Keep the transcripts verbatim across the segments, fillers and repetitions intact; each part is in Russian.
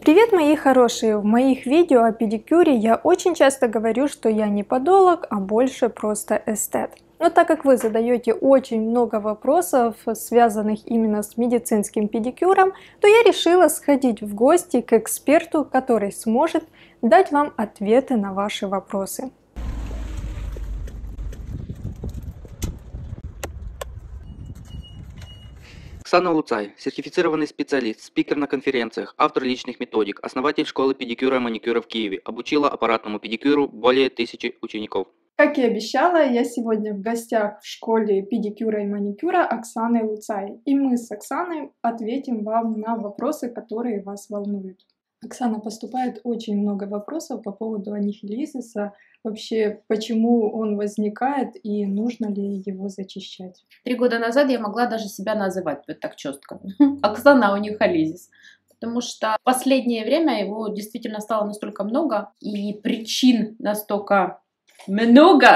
Привет, мои хорошие! В моих видео о педикюре я очень часто говорю, что я не подолог, а больше просто эстет. Но так как вы задаете очень много вопросов, связанных именно с медицинским педикюром, то я решила сходить в гости к эксперту, который сможет дать вам ответы на ваши вопросы. Оксана Луцай, сертифицированный специалист, спикер на конференциях, автор личных методик, основатель школы педикюра и маникюра в Киеве, обучила аппаратному педикюру более тысячи учеников. Как и обещала, я сегодня в гостях в школе педикюра и маникюра Оксаны Луцай. И мы с Оксаной ответим вам на вопросы, которые вас волнуют. Оксана, поступает очень много вопросов по поводу анихилизиса. Вообще, почему он возникает и нужно ли его зачищать? Три года назад я могла даже себя называть вот так четко. Оксана анихилизис. Потому что в последнее время его действительно стало настолько много, и причин настолько много,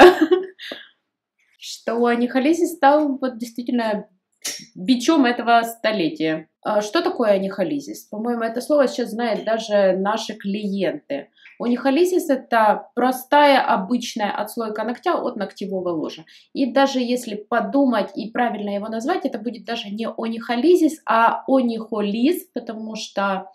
что анихилизис стал вот действительно бичом этого столетия. Что такое анихилизис? По-моему, это слово сейчас знают даже наши клиенты. Анихилизис — это простая обычная отслойка ногтя от ногтевого ложа. И даже если подумать и правильно его назвать, это будет даже не анихилизис, а анихолиз, потому что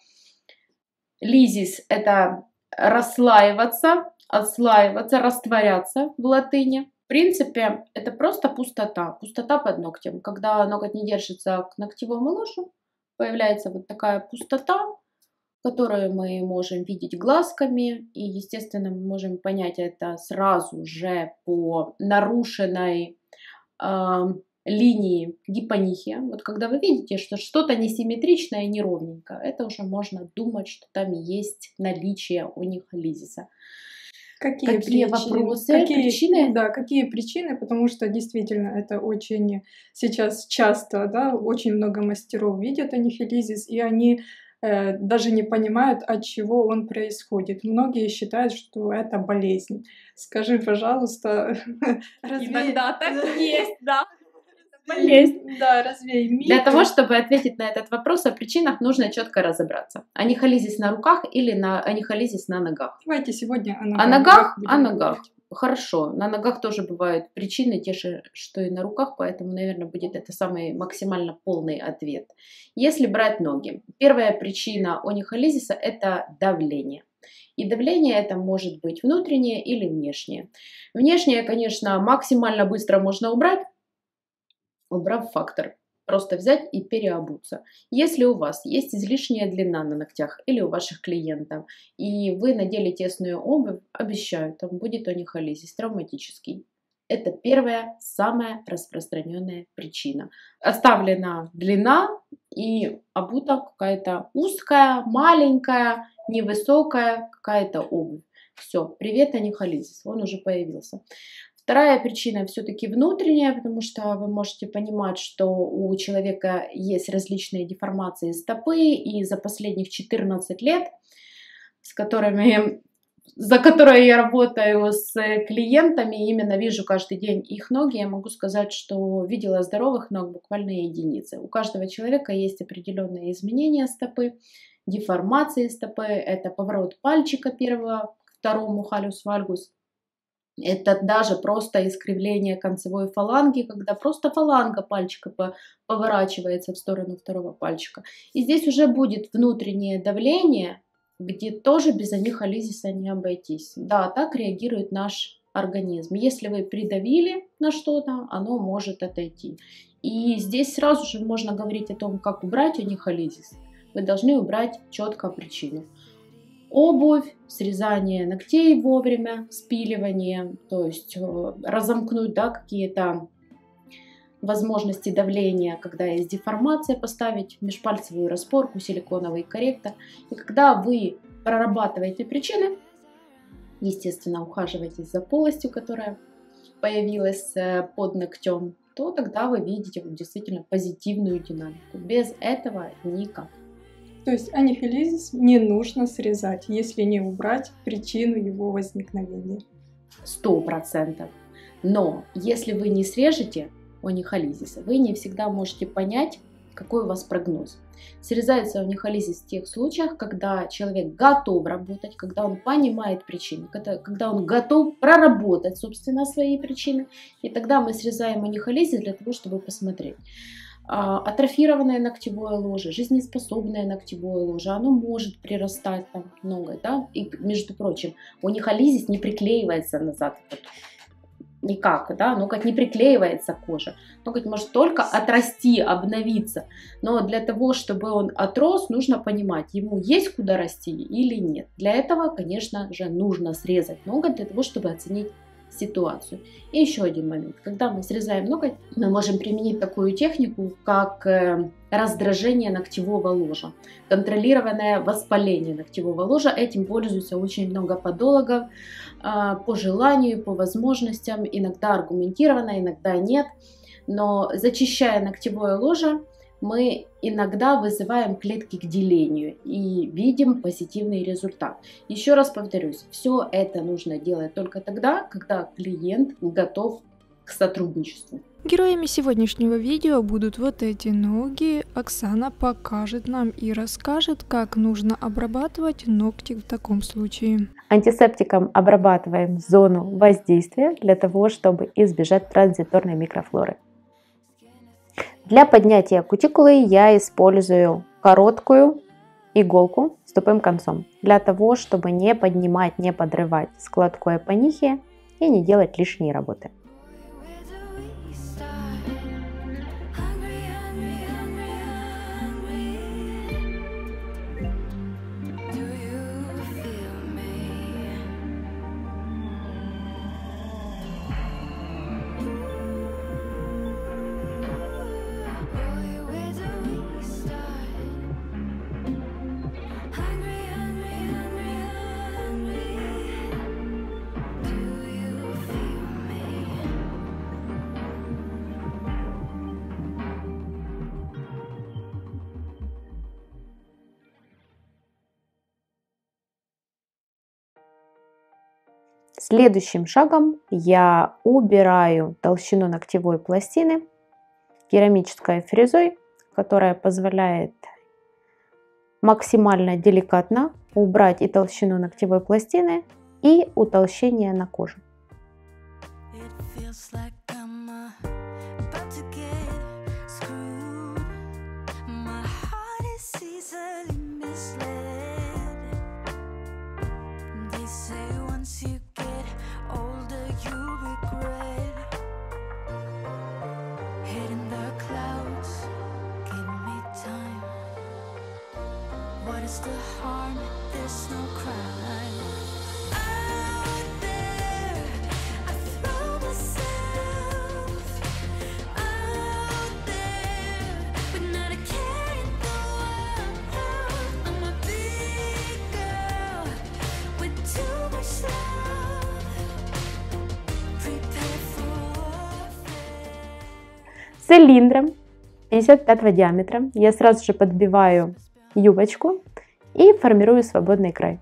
лизис — это расслаиваться, отслаиваться, растворяться в латыни. В принципе, это просто пустота, пустота под ногтем. Когда ноготь не держится к ногтевому ложу, появляется вот такая пустота, которую мы можем видеть глазками, и, естественно, мы можем понять это сразу же по нарушенной э, линии гипонихия. Вот когда вы видите, что что-то несимметричное, неровненько, это уже можно думать, что там есть наличие анихилизиса. Какие, какие причины? вопросы, какие причины? Да, какие причины, потому что действительно это очень сейчас часто, да, очень много мастеров видят анихилизис, и они э, даже не понимают, от чего он происходит. Многие считают, что это болезнь. Скажи, пожалуйста, развей... Иногда так есть, да. Болезнь. Да, развей миф. Для того, чтобы ответить на этот вопрос, о причинах нужно четко разобраться. Анихилизис на руках или на анихилизис на ногах? Давайте сегодня о ногах. О ногах, о ногах. ногах. Хорошо, на ногах тоже бывают причины, те же, что и на руках, поэтому, наверное, будет это самый максимально полный ответ. Если брать ноги, первая причина анихилизиса – это давление. И давление это может быть внутреннее или внешнее. Внешнее, конечно, максимально быстро можно убрать, убрав фактор. Просто взять и переобуться. Если у вас есть излишняя длина на ногтях или у ваших клиентов, и вы надели тесную обувь, обещаю, там будет анихилизис травматический. Это первая, самая распространенная причина. Оставлена длина и обута какая-то узкая, маленькая, невысокая какая-то обувь. Все, привет анихилизис, он уже появился. Вторая причина все-таки внутренняя, потому что вы можете понимать, что у человека есть различные деформации стопы, и за последних четырнадцать лет, с которыми, за которые я работаю с клиентами, именно вижу каждый день их ноги, я могу сказать, что видела здоровых ног буквально единицы. У каждого человека есть определенные изменения стопы, деформации стопы, это поворот пальчика первого к второму, халюс вальгус. Это даже просто искривление концевой фаланги, когда просто фаланга пальчика поворачивается в сторону второго пальчика. И здесь уже будет внутреннее давление, где тоже без анихилизиса не обойтись. Да, так реагирует наш организм. Если вы придавили на что-то, оно может отойти. И здесь сразу же можно говорить о том, как убрать анихилизис. Вы должны убрать четко причину. Обувь, срезание ногтей вовремя, спиливание, то есть разомкнуть, да, какие-то возможности давления, когда есть деформация, поставить межпальцевую распорку, силиконовый корректор. И когда вы прорабатываете причины, естественно, ухаживаете за полостью, которая появилась под ногтем, то тогда вы видите действительно позитивную динамику. Без этого никак. То есть анихилизис не нужно срезать, если не убрать причину его возникновения. Сто процентов. Но если вы не срежете анихилизис, вы не всегда можете понять, какой у вас прогноз. Срезается уникализис в тех случаях, когда человек готов работать, когда он понимает причины, когда, когда он готов проработать, собственно, свои причины. И тогда мы срезаем уникализис для того, чтобы посмотреть. Атрофированное ногтевое ложе, жизнеспособное ногтевое ложе, оно может прирастать там много, да, и, между прочим, уникализис не приклеивается назад, вот, никак, да, ноготь не приклеивается к коже, ноготь может только отрасти, обновиться, но для того, чтобы он отрос, нужно понимать, ему есть куда расти или нет. Для этого, конечно же, нужно срезать ноготь для того, чтобы оценить ситуацию. И еще один момент. Когда мы срезаем ноготь, мы можем применить такую технику, как раздражение ногтевого ложа, контролированное воспаление ногтевого ложа. Этим пользуются очень много подологов по желанию, по возможностям, иногда аргументированно, иногда нет. Но зачищая ногтевое ложе, мы иногда вызываем клетки к делению и видим позитивный результат. Еще раз повторюсь, все это нужно делать только тогда, когда клиент готов к сотрудничеству. Героями сегодняшнего видео будут вот эти ноги. Оксана покажет нам и расскажет, как нужно обрабатывать ногти в таком случае. Антисептиком обрабатываем зону воздействия для того, чтобы избежать транзиторной микрофлоры. Для поднятия кутикулы я использую короткую иголку с тупым концом, для того, чтобы не поднимать, не подрывать складку эпонихи и не делать лишние работы. Следующим шагом я убираю толщину ногтевой пластины керамической фрезой, которая позволяет максимально деликатно убрать и толщину ногтевой пластины, и утолщение на коже. Цилиндром пятьдесят пятого диаметра я сразу же подбиваю юбочку и формирую свободный край.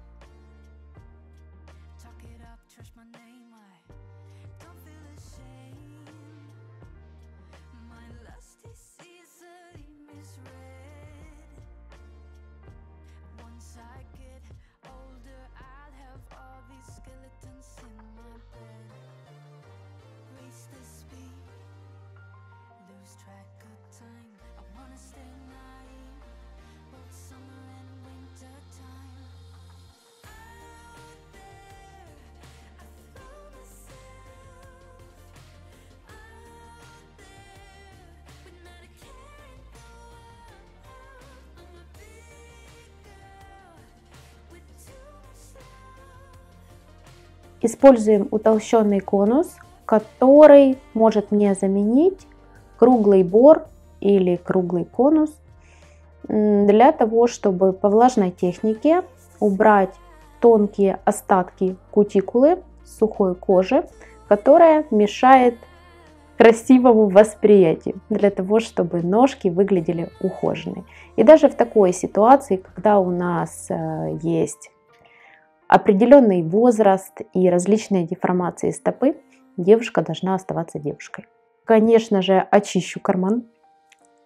Используем утолщенный конус, который может мне заменить круглый бор или круглый конус, для того, чтобы по влажной технике убрать тонкие остатки кутикулы сухой кожи, которая мешает красивому восприятию, для того, чтобы ножки выглядели ухоженные. И даже в такой ситуации, когда у нас есть определенный возраст и различные деформации стопы, девушка должна оставаться девушкой. Конечно же, очищу карман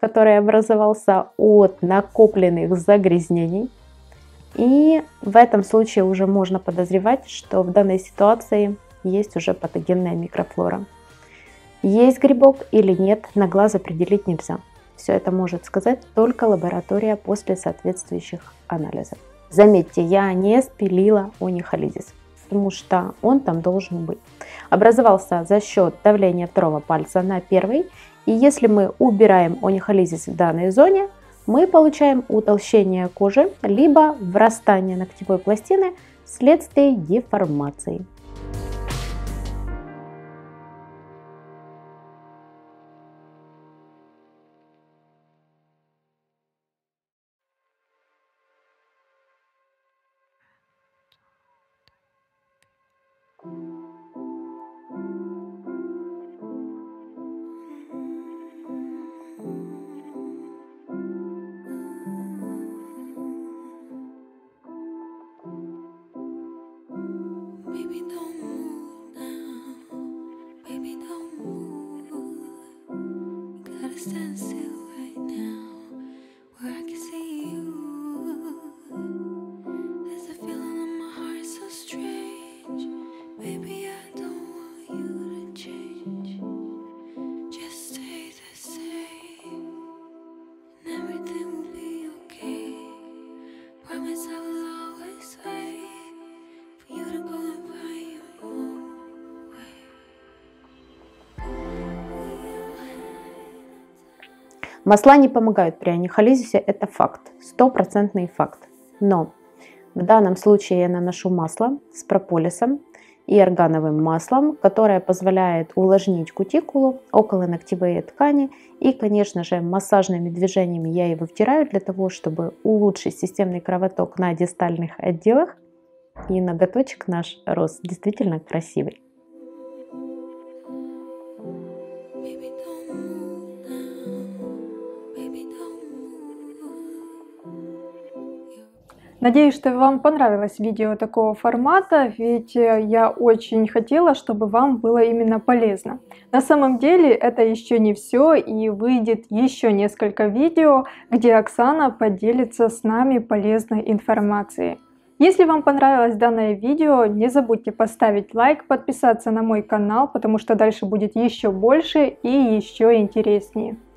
который образовался от накопленных загрязнений. И в этом случае уже можно подозревать, что в данной ситуации есть уже патогенная микрофлора. Есть грибок или нет, на глаз определить нельзя. Все это может сказать только лаборатория после соответствующих анализов. Заметьте, я не спилила онихолизис, потому что он там должен быть. Образовался за счет давления второго пальца на первый. И если мы убираем онихолизис в данной зоне, мы получаем утолщение кожи, либо врастание ногтевой пластины вследствие деформации. Baby, don't move now. Baby, don't move. You gotta stand still right now, where I can see you. There's a feeling in my heart so strange. Baby, I don't want you to change. Just stay the same, and everything will be okay. Promise I will always wait for you to go and find your own way. Масла не помогают при онихолизисе, это факт, стопроцентный факт. Но в данном случае я наношу масло с прополисом и органовым маслом, которое позволяет увлажнить кутикулу, околоногтевые ткани. И, конечно же, массажными движениями я его втираю для того, чтобы улучшить системный кровоток на дистальных отделах. И ноготочек наш рос действительно красивый. Baby, don't move now. Baby, don't move. Надеюсь, что вам понравилось видео такого формата, ведь я очень хотела, чтобы вам было именно полезно. На самом деле это еще не все, и выйдет еще несколько видео, где Оксана поделится с нами полезной информацией. Если вам понравилось данное видео, не забудьте поставить лайк, подписаться на мой канал, потому что дальше будет еще больше и еще интереснее.